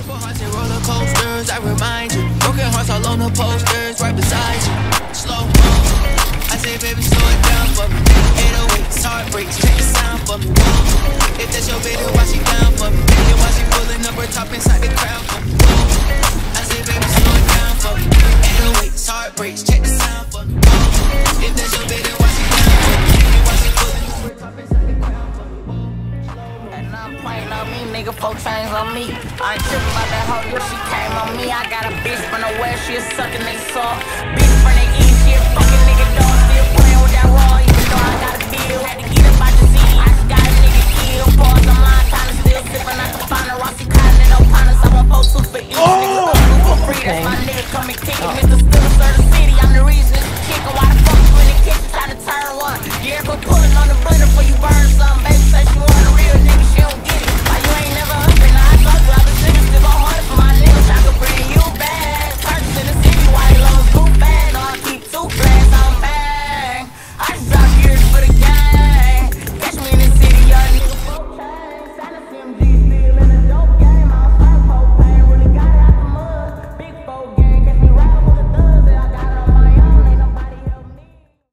Purple hearts and roller coasters, I remind you. Broken hearts all on the posters, right beside you. Slow mo. I say, baby, slow it down for me. 808s, heartbreaks, check the sound for me. If that's your baby, why she down for me? And why she pulling up her top inside the crowd for me? I say, baby, slow it down for me. 808s, heartbreaks, check the sound for me. If that's your baby, why she down for me? And why she pulling up her top inside the crowd for me? And I'm playing on me, nigga, 4 chains on me. I ain't tripping about that hoe, nigga, she came on me. I got a bitch from the west, she a sucking nigga soft. Bitch from the east, she a fucking nigga dog. Still playing with that raw, even though I got a deal. Had to get up out the city, I just got a nigga killed. Pause, I'm lying, kinda still sipping out the final. Rossi Cotton and O'Connors, I want 4 2 for each nigga. For free, that's my nigga, come and kick it, Mr.